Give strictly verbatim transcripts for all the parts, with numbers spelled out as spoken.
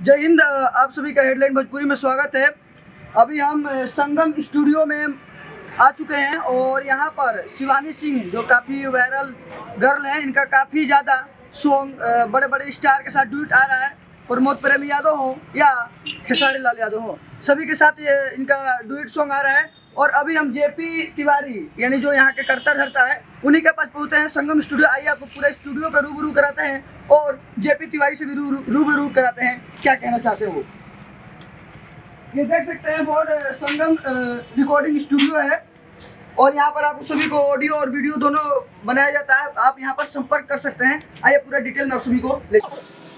जय हिंद। आप सभी का हेडलाइन भोजपुरी में स्वागत है। अभी हम संगम स्टूडियो में आ चुके हैं और यहाँ पर शिवानी सिंह जो काफ़ी वायरल गर्ल हैं, इनका काफ़ी ज़्यादा सॉन्ग बड़े बड़े स्टार के साथ ड्यूट आ रहा है। प्रमोद प्रेम यादव हो या खेसारी लाल यादव हो, सभी के साथ ये इनका ड्यूट सॉन्ग आ रहा है। और अभी हम जेपी तिवारी यानी जो यहाँ के करता धरता है उन्हीं के पास पहुँचते हैं संगम स्टूडियो। आइए आपको पूरा स्टूडियो का रूबरू कराते हैं और जेपी तिवारी से भी रू रूबरू कराते हैं, क्या कहना चाहते हो। ये देख सकते हैं बोर्ड संगम रिकॉर्डिंग स्टूडियो है और यहाँ पर आप सभी को ऑडियो और वीडियो दोनों बनाया जाता है। आप यहाँ पर संपर्क कर सकते हैं। आइए पूरा डिटेल में आप सभी को ले।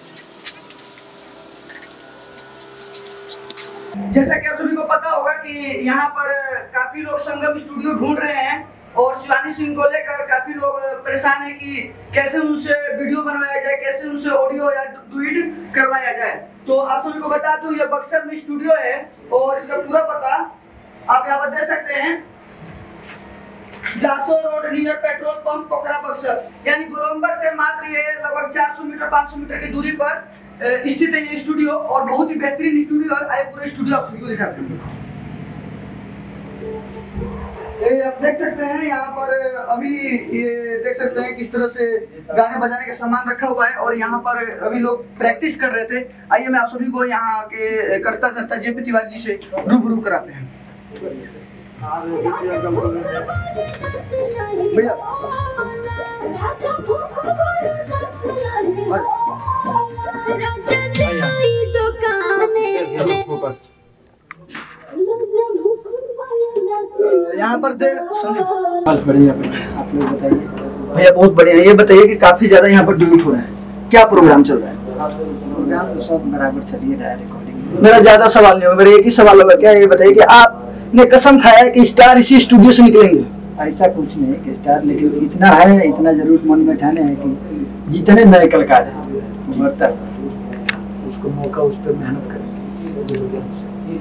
जैसा कि आप सभी को पता होगा कि यहाँ पर काफी लोग संगम स्टूडियो ढूंढ रहे हैं और शिवानी सिंह को लेकर काफी लोग परेशान हैं कि कैसे उनसे वीडियो बनवाया जाए, कैसे उनसे ऑडियो या ट्वीट करवाया जाए। तो आप सभी को बता दूं ये बक्सर में स्टूडियो है और इसका पूरा पता आप यहाँ पर दे सकते हैं। जासो road near petrol pump Pokhra Buxar, यानी गोलंबर से मात्र ये लगभग चार सौ मीटर पाँच सौ मीटर की दूरी पर स्थित है ये स्टूडियो और बहुत ही बेहतरीन स्टूडियो है। आइए पूरे स्टूडियो आप सभी को दिखाते हैं। ये आप देख सकते हैं यहाँ पर अभी ये देख सकते हैं किस तरह से गाने बजाने का सामान रखा हुआ है और यहाँ पर अभी लोग प्रैक्टिस कर रहे थे। आइए मैं आप सभी को यहाँ के करता धरता जेपी तिवारी जी से रूबरू कराते हैं। भैया यहाँ पर दे बस बढ़िया। आप लोग बताइए भैया। बहुत बढ़िया। ये बताइए कि काफी ज्यादा यहाँ पर ड्यूट हो रहा है, क्या प्रोग्राम चल रहा है? प्रोग्राम तो सब बराबर चल ही रहा है। रिकॉर्डिंग मेरा ज्यादा सवाल नहीं होगा, मेरा एक ही सवाल होगा। क्या ये बताइए कि आपने कसम खाया है कि स्टार इसी स्टूडियो से निकलेंगे? ऐसा कुछ नहीं कि स्टार, लेकिन इतना है, इतना जरूर मन में ठाने है कि जितने नए कलाकार हैं बढ़ता उसको मौका, उस पर मेहनत करेंगे।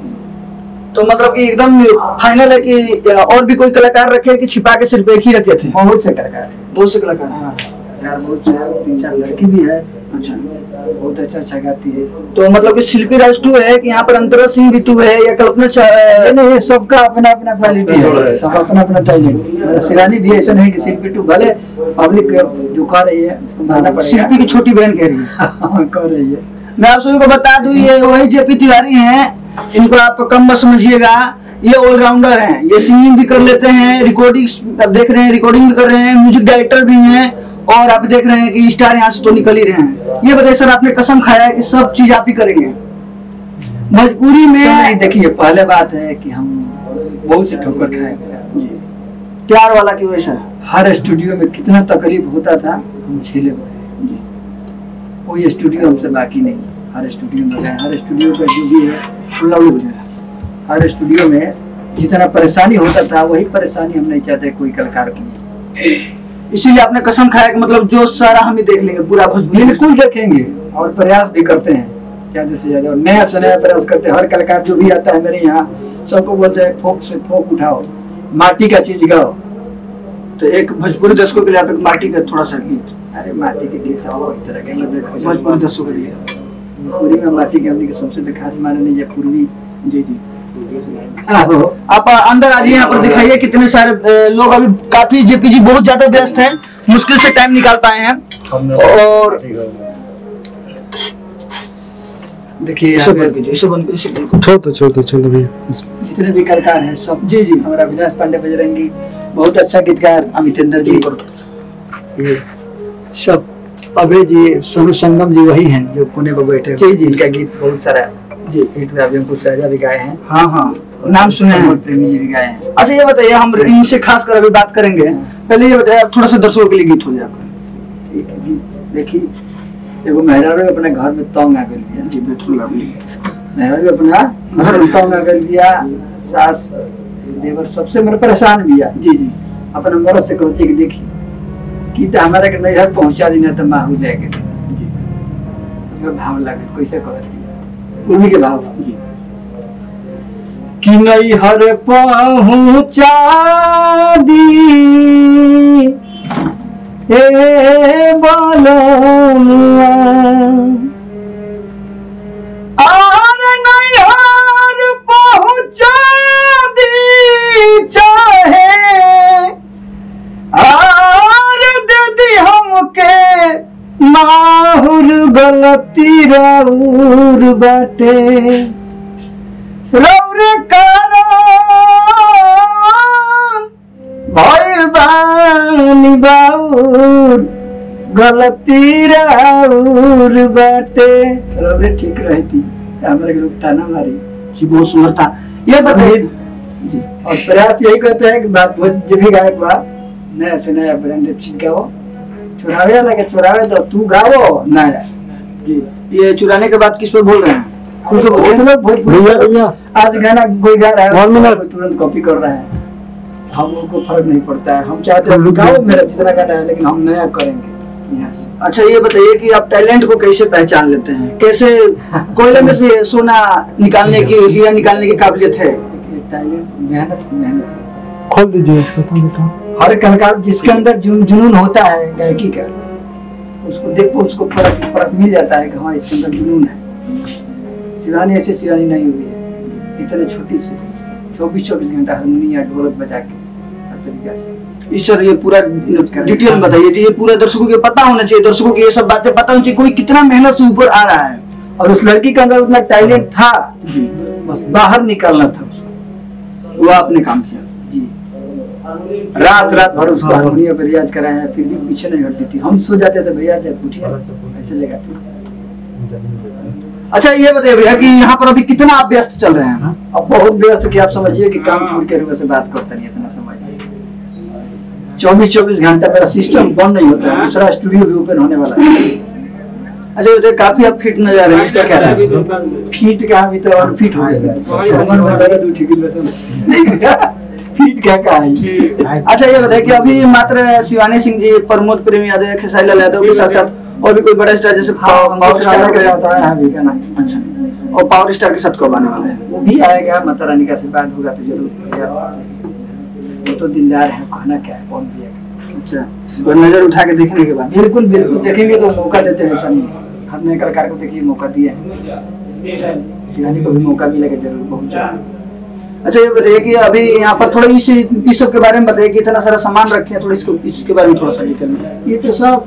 तो मतलब कि एकदम फाइनल है कि और भी कोई कलाकार रखे कि छिपा के सिर्फ एक ही रखे थे? बहुत से कलाकार हैं, बहुत से कलाकार हैं यार, बहुत से तीन चार लड़की भी है। अच्छा, बहुत अच्छा अच्छा गाती है। तो मतलब कि शिल्पी राज टू है कि यहाँ पर अंतरा सिंह भी टू है या कल्पना नहीं, सबका अपना अपना क्वालिटी है, सब अपना अपना टैलेंट। शिवानी भी ऐसा नहीं कि शिल्पी टू, भले पब्लिक जो कह रही है मानना पड़ेगा। शिल्पी की छोटी बहन कह रही है कह रही है। मैं आप सभी को बता दूं ये वही जेपी तिवारी हैं, इनको आप कम मत समझिएगा। ये ऑलराउंडर हैं, ये सिंगिंग भी कर लेते हैं, रिकॉर्डिंग आप देख रहे हैं, रिकॉर्डिंग भी कर रहे हैं, म्यूजिक डायरेक्टर भी हैं और आप देख रहे हैं कि स्टार यहाँ से तो निकल ही रहे हैं। ये बताइए सर, आपने कसम खाया है कि सब चीज आप ही करेंगे भोजपुरी में? देखिए, पहले बात है कि हम बहुत से ठोकर खाए जी, प्यार वाला की वजह से हर स्टूडियो में कितना तकलीफ होता था हम झेले हुए जी। कोई स्टूडियो हमसे बाकी नहीं, हर स्टूडियो में गए, हर स्टूडियो का जो भी है लव हो जाए। हर स्टूडियो में जितना परेशानी होता था वही परेशानी हम नहीं चाहते कोई कलाकार को, इसीलिए आपने कसम खाया कि मतलब जो सारा हम ही देख लेंगे, पूरा भोजपुरी बिल्कुल देखेंगे और प्रयास भी करते हैं ज्यादा से ज्यादा, नया से नया प्रयास करते हैं। हर कलाकार जो भी आता है मेरे यहाँ सबको बोलते हैं फोक से फोक उठाओ, माटी का चीज गाओ। तो एक भोजपुरी दर्शकों के लिए आप एक माटी का थोड़ा सा गीत। अरे माटी के गीत गाओ, इस तरह के भोजपुरी दर्शकों के लिए। पूरी में माटी के हमने सबसे तो खास माने नहीं है पूर्वी जी जी। आप अंदर आ जाइए, यहाँ पर दिखाइए कितने सारे लोग। अभी काफी जेपी जी बहुत ज्यादा व्यस्त हैं, मुश्किल से टाइम निकाल पाए हैं। और देखिए छोटे छोटे चलो भैया, जितने भी कलाकार हैं सब जी जी, हमारा अविनाश पांडे बजरंगी बहुत अच्छा गीतकार, अमितेंद्र जी, ये सब अभय जी, सोनू संगम जी वही हैं जो पुणे में बैठे जी जी। इनका गीत बहुत सारा जी हिट में, अभी हम कुछ राजा भी गाए हैं। हाँ हाँ, नाम सुने हैं, प्रेमी जी भी गाए हैं। अच्छा ये बताइए, हम इनसे खास कर अभी बात करेंगे, पहले ये बताइए थोड़ा सा दर्शकों के लिए गीत हो जाए आपका। ठीक है जी। देखिए एगो मेहरारू अपने घर में तंग आ गई है जी, बिल्कुल मेहरारू अपना घर में तंग आ गई बिया, सास देवर सबसे मेरे परेशान बिया जी जी। अपने मर्द से कहती कि देखी कि तो हमारा के नैहर पहुंचा दी ना तो माहू जाएगा जी। तो भाव लगे कैसे कहती उन्हीं के भाव जी कि नैहर पहुंचा दी ए बोलो राउर बाटे रौरे कारण भइल बानी बाउर गलती राउर बाटे रौरे ठीक रहती हमारे के लोग ताना मारी जी बहुत सुंदर था। ये बताइए जी और प्रयास यही करते हैं कि बात जो भी गायक बा नया से नया ब्रांडेड चीज गाओ चुरावे लगे चुरावे तो तू गाओ नया जी। ये चुराने के बाद किस पे बोल रहे हैं? खुद के बोल रहे हैं? भैया भैया आज गाना कोई गा रहा है One minute. कोई तुरंत कॉपी कर रहा है हम लोग को फर्क नहीं पड़ता है। हम चाहते हैं गाओ मेरा जितना गाना है लेकिन हम नया करेंगे यहाँ से। अच्छा ये बताइए कि आप टैलेंट को कैसे पहचान लेते हैं? कैसे कोयले में से सोना निकालने की हीरा निकालने की काबिलियत है? टैलेंट मेहनत मेहनत खोल दीजिए इसको तुम बेटा। हर कलाकार जिसके अंदर जुन, जुनून होता है गायकी का उसको देखो उसको फर्क फर्क मिल जाता है कि हाँ इसके अंदर जुनून है। शिवानी ऐसे शिवानी नहीं हुई है इतने छोटी सी चौबीस चौबीस घंटा हारमोनियम या ढोलक बजा के हर तरीका से। इस सर ये पूरा डिटेल में बताइए जी। ये पूरा दर्शकों को पता होना चाहिए, दर्शकों को ये सब बातें पता होनी चाहिए कोई कितना मेहनत से ऊपर आ रहा है। और उस लड़की के अंदर उतना टैलेंट था बस बाहर निकलना था उसको वो आपने काम किया जी। रात रात भर उसको हारमोनियम पे रियाज कराया फिर भी पीछे नहीं हटती थी। हम सो जाते थे भैया जब उठिए ऐसे लगाते। अच्छा ये बताइए भैया कि यहाँ पर अभी कितना आप व्यस्त चल रहे हैं? अब बहुत व्यस्त कि आप समझिए कि काम छोड़ के रुपए से बात करता नहीं इतना समझ चौबीस चौबीस घंटा मेरा सिस्टम बंद नहीं होता है। दूसरा स्टूडियो भी ओपन होने वाला है। अच्छा ये काफी आप फिट नजर आ रहे हैं, इसका क्या है? फीट का भी तो और फिट हो गया समझ में दर्द उठी गई फीट क्या कहा है। अच्छा ये बताइए कि अभी मात्र शिवानी सिंह जी, प्रमोद प्रेमी यादव, खेसारी लाल यादव के साथ साथ और भी कोई बड़ा स्टार जैसे पावर स्टार के साथ आया है अभी गाना। अच्छा और पावर स्टार के साथ कब आने वाला है? वो भी आएगा माता रानी का आशीर्वाद होगा तो जरूर। वो तो दिलदार है कहना क्या है कौन भी है। अच्छा तो नजर उठा के देखने के बाद बिल्कुल बिल्कुल देखेंगे तो मौका देते हैं ऐसा नहीं हर नए कलाकार को देखिए मौका दिया है शिवानी को भी मौका मिलेगा जरूर बहुत जरूर। अच्छा ये बताइए कि अभी यहाँ पर थोड़ा इस इस सब के बारे में बताइए कि इतना सारा सामान रखे हैं, थोड़ा इसको इसके बारे में थोड़ा सा डिटेल में। ये तो सब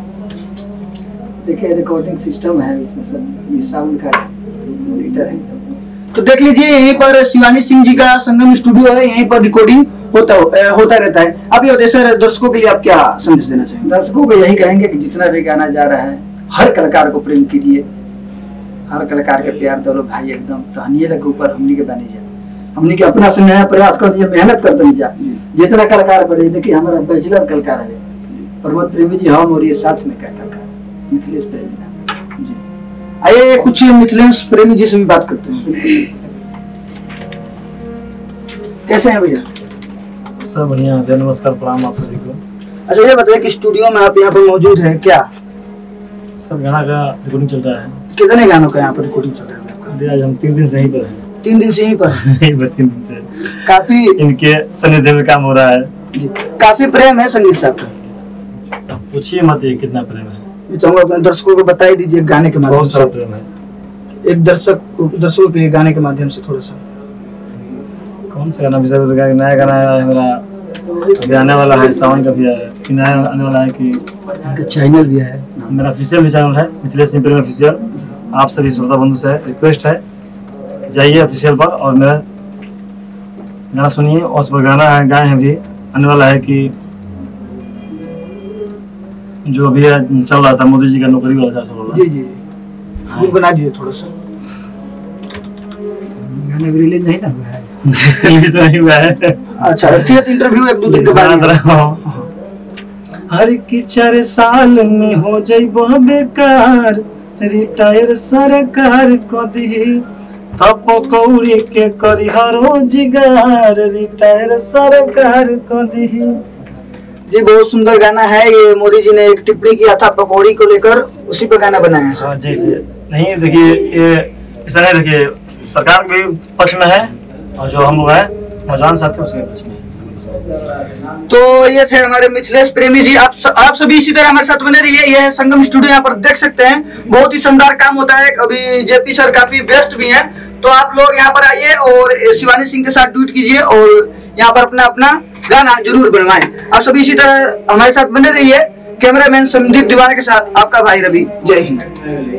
देखिए रिकॉर्डिंग सिस्टम है इसमें सब ये साउंड का मॉनिटर है सब। तो देख लीजिए यहीं पर शिवानी सिंह जी का संगम स्टूडियो है, यहीं पर रिकॉर्डिंग होता होता रहता है। अब ये सर दर्शकों के लिए आप क्या संदेश देना चाहेंगे? दर्शकों को यही कहेंगे कि जितना भी गाना जा रहा है हर कलाकार को प्रेम कीजिए, हर कलाकार के प्यार दो भाई एकदम तहनिए लगे ऊपर हमनी के बने जाए हमनी के अपना से नया प्रयास कर दिए मेहनत करते नहीं जा जितना कलाकार बढ़े। देखिए हमारा बैचलर कलाकार है प्रमोद प्रेमी जी हम और ये साथ में क्या कलाकार मिथिलेश प्रेमी जी। आइए कुछ मिथिलेश प्रेमी जी से भी बात करते हैं। कैसे हैं भैया? सब बढ़िया है, नमस्कार प्रणाम आप सभी को। अच्छा ये बताइए कि स्टूडियो में आप यहाँ पर मौजूद हैं क्या? सब गाना का रिकॉर्डिंग चल रहा है। कितने गानों का यहाँ पर रिकॉर्डिंग चल रहा है आपका? अरे आज हम तीन दिन से यहीं पर हैं। तीन दिन से यहीं पर? यहीं पर तीन दिन से काफी इनके सानिध्य में काम हो रहा है। काफी प्रेम है संगीत साहब का। पूछिए मत ये कितना प्रेम है। मैं चाहूंगा अपने दर्शकों को बताई दीजिए गाने के माध्यम बहुत सारा से। प्रेम है। एक दर्शक दर्शकों के लिए गाने के माध्यम से थोड़ा सा कौन सा गाना विषय नया गाना है मेरा अभी आने वाला है, सावन का भी है, फिर नया आने वाला है कि इनका चैनल भी है मेरा ऑफिशियल भी चैनल है मिथिलेश सिंह प्रेमी ऑफिशियल। आप सभी श्रोता बंधु से रिक्वेस्ट है जाइए ऑफिशियल पर और मेरा गाना सुनिए। और उस पर गाना है गाए हैं भी आने वाला है कि जो अभी चल रहा था मोदी जी का नौकरी वाला चल रहा जी जी गुनगुना दीजिए थोड़ा सा। गाना भी रिलीज नहीं ना हुआ है रिलीज नहीं हुआ है। अच्छा ठीक है, इंटरव्यू एक दो दिन के बाद हर की चार साल में हो जाइबो बेकार रिटायर सरकार को दी थप्पो कौड़ी के करी रोजगार रिटायर सरकार को दी। जी बहुत सुंदर गाना है ये। मोदी जी ने एक टिप्पणी किया था पकौड़ी को लेकर, उसी पे गाना बनाया है। हाँ जी जी नहीं देखिए ये ऐसा नहीं, देखिए सरकार के पक्ष में है और जो हम लोग हैं नौजवान साथी उसके पक्ष में। तो ये थे हमारे मिथिलेश प्रेमी जी। आप स, आप सभी इसी तरह हमारे साथ बने रहिए। यह है संगम स्टूडियो, यहाँ पर देख सकते हैं बहुत ही शानदार काम होता है। अभी जेपी सर काफी व्यस्त भी हैं, तो आप लोग यहाँ पर आइए और शिवानी सिंह के साथ ट्वीट कीजिए और यहाँ पर अपना अपना गाना जरूर बनवाएं। आप सभी इसी तरह हमारे साथ बने रहिए। कैमरामैन संदीप दीवाना के साथ आपका भाई रवि। जय हिंद।